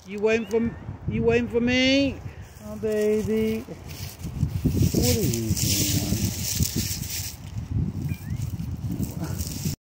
You waiting for me? Oh, baby. What are you doing?